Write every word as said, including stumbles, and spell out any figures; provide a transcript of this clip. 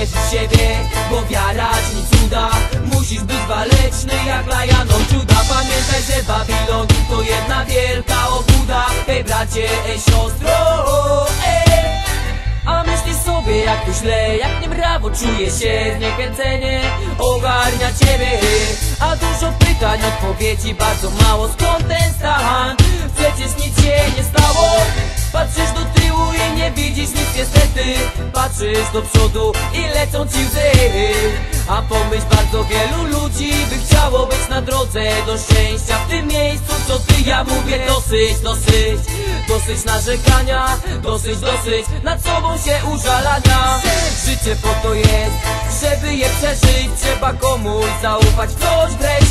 wierz w siebie, bo wiara czyni cuda. Musisz być waleczny jak Lion of Judah. Pamiętaj, że Babilon to jedna wielka obłuda. Ej bracie, ej siostro, ej. A myślisz sobie jak tu źle, jak nie brawo czuje się zniechęcenie ogarnia ciebie. A dużo pytań, odpowiedzi bardzo mało. Skąd ten stan? Przecież nic się nie stało. Patrzysz do tyłu i nie widzisz nic niestety. Patrzysz do przodu i lecą ci łzy. A pomyśl, bardzo wielu ludzi by chciało być na drodze do szczęścia. W tym miejscu co ty, ja mówię dosyć, dosyć. Dosyć narzekania, dosyć, dosyć nad sobą się użalania. Życie po to jest, żeby je przeżyć. Trzeba komuś zaufać, coś wreszcie